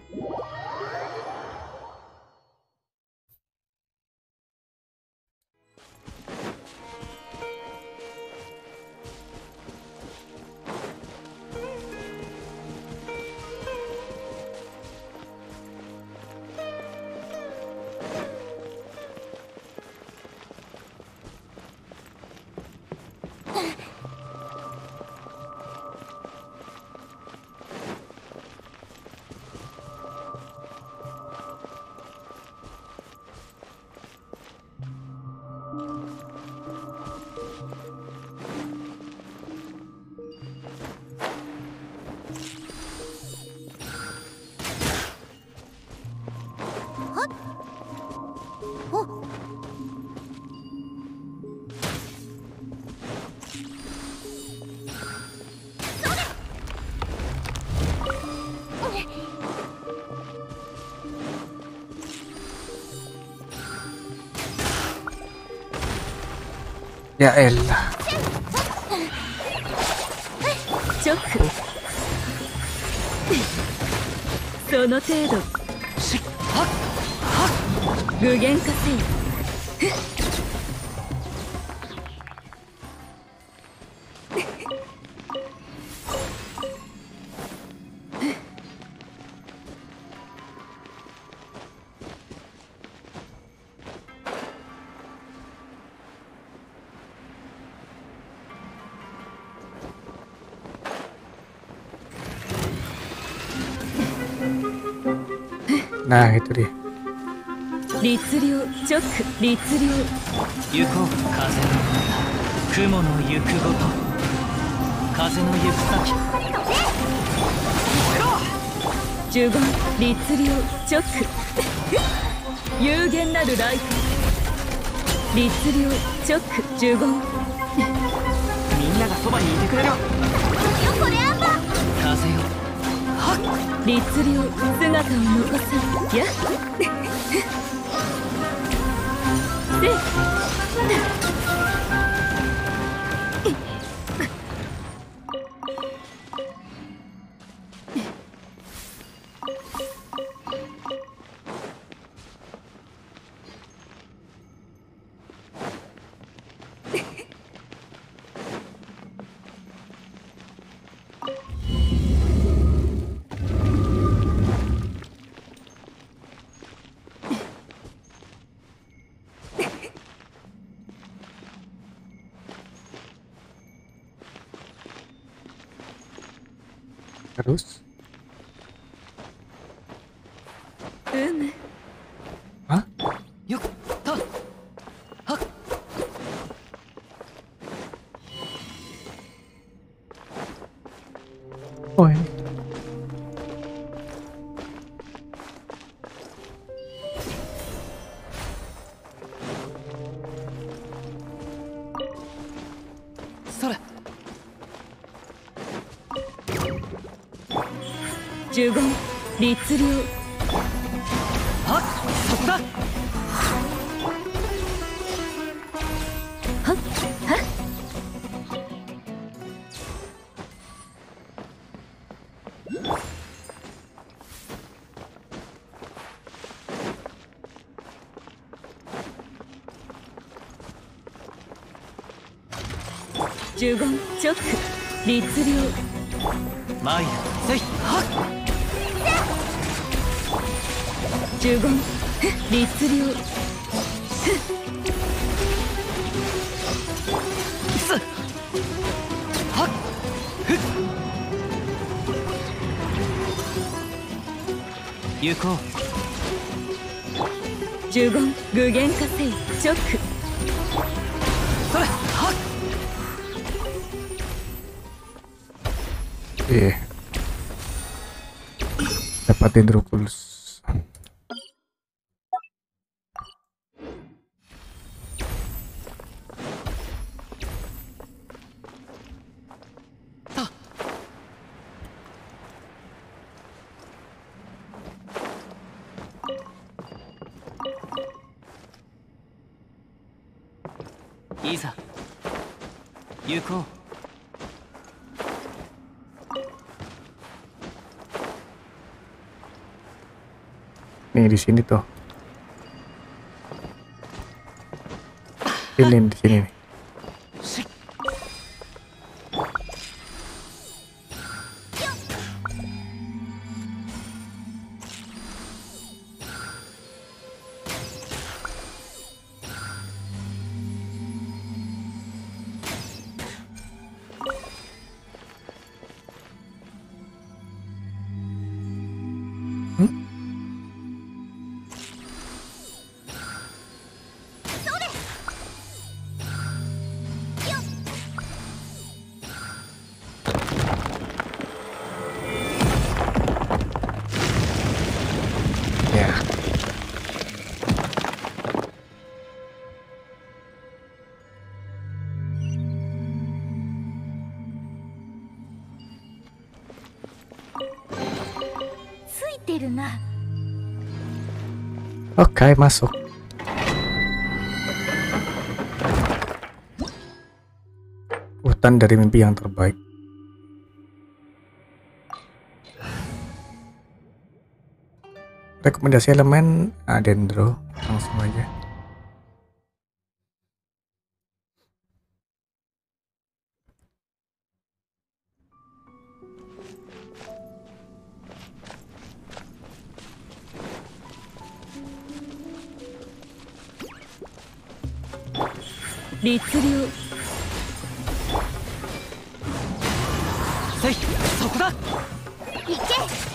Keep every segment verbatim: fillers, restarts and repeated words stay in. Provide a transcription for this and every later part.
Ya elah. チョック。その程度。具現化せよ。 Nah itu dia. 律令チョック律令。 行こう風の雲の行くごと風の行く先。 呪言律令チョック。有限なるライト。律令チョック呪言。 みんながそばにいてくれる。よこれアンバー風よ。 律令姿を残さやせっ Terus? うむ。 Hah? よっとはっ。 Oh ini. Sora. 呪言律令。 はっそこだ。 はっはっ。呪言チョック律令。 参るせい。はっ。 呪言律令。 すはっふっ。行こう。 呪言具現化せいチョック。 それはっ。 Eh, dapatin Dracula. Isa, 行こう。 Nih di sini tuh. Ini di sini nih. Ya. Oke, masuk. Hutan dari mimpi yang terbaik. Rekomendasi elemen ah, dendro, langsung aja. Ritsu-ryu. せい、そこだ。 行け。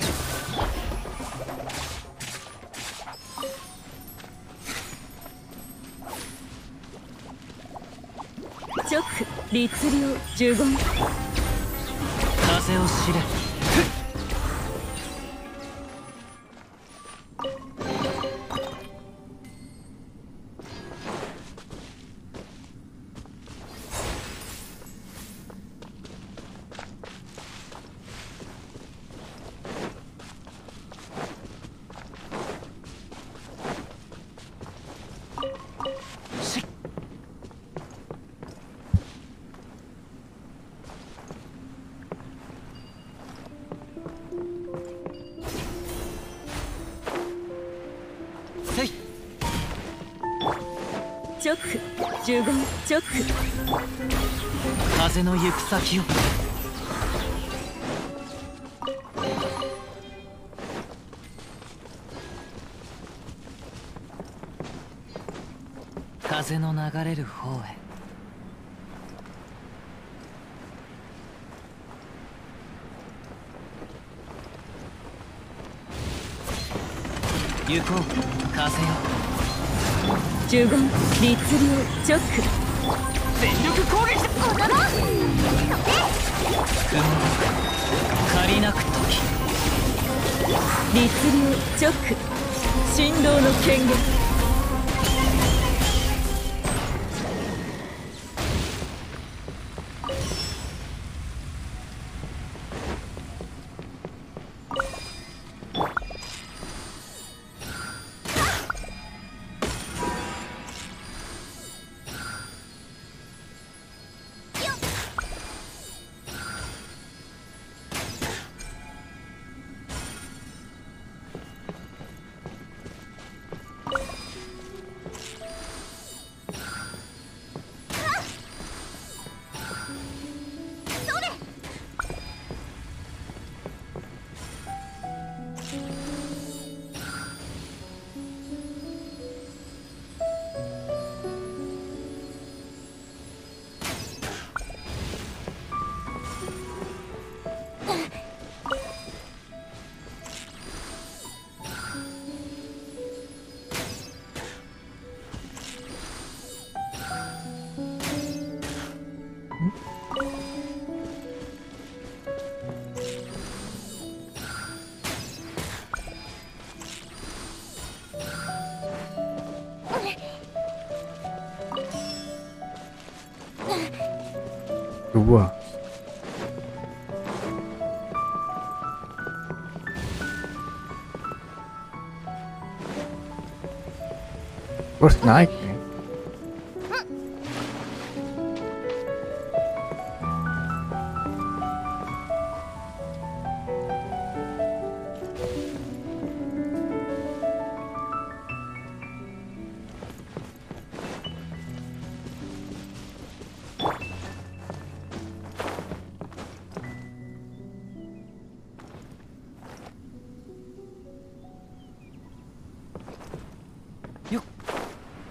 直律令呪言。 風を知れ。 直呪言直。 風の行く先を。風の流れる方へ。行こう風よ。 呪言律令直。 全力攻撃だ。 踊ろう。 雲借りなく時。 律令直。振動の権限。 Dua. Terus naik nih.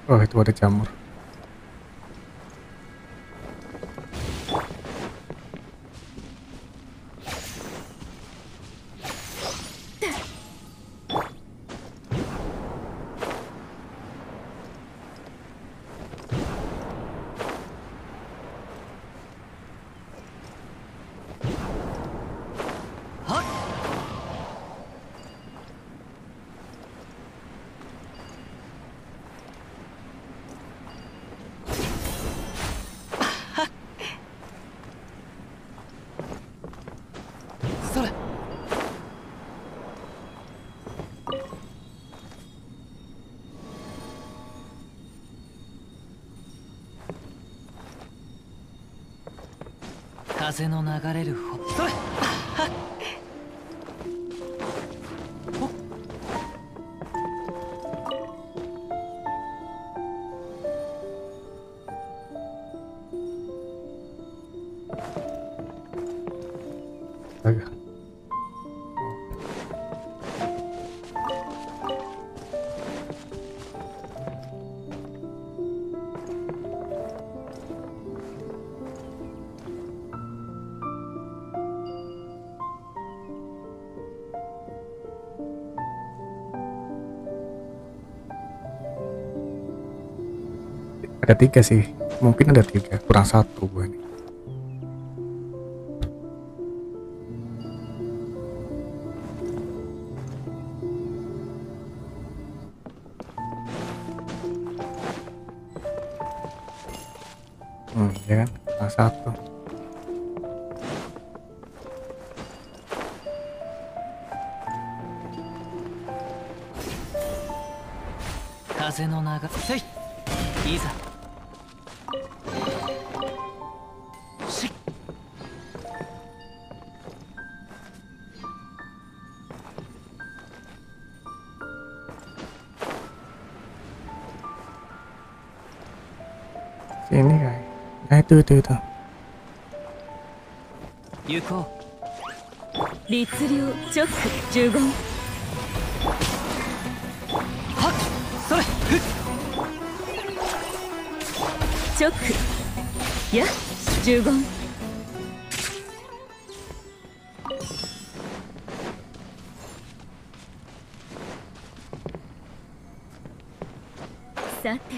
Oh, itu ada jamur. 風の流れる方それ Astaga. Ada tiga sih, mungkin ada tiga, kurang satu gue nih. Hmm, ya kan, kurang satu. Kaze no naga, sei, iza. Sini kayak, nah itu itu itu. Yuko. 律令直呪言はっ、それ、ふっ。 直や呪言さて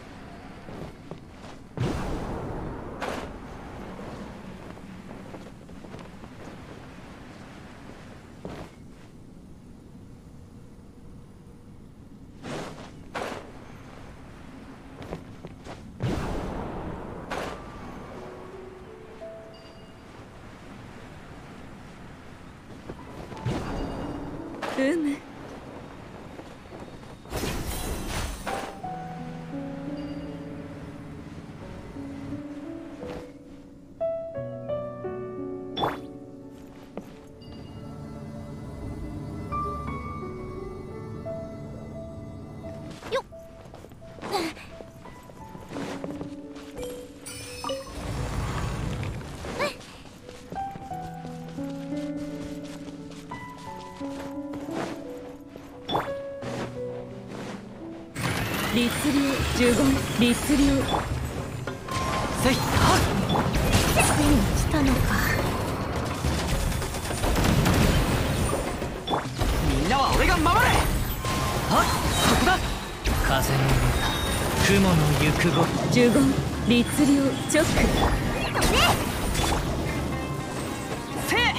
うむ律令呪言律令せい、はっ。 ついに来たのかみんなは俺が守れ。はっ、そこだ。風の歌、雲の行くご。 呪言律令直せい。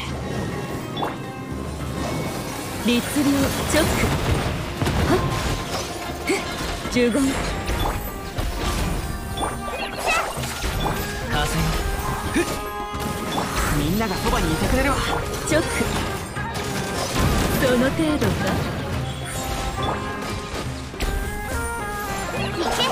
律令直はっふっ呪言風よ、ふっ。みんながそばにいてくれるわ。 直その程度かいけ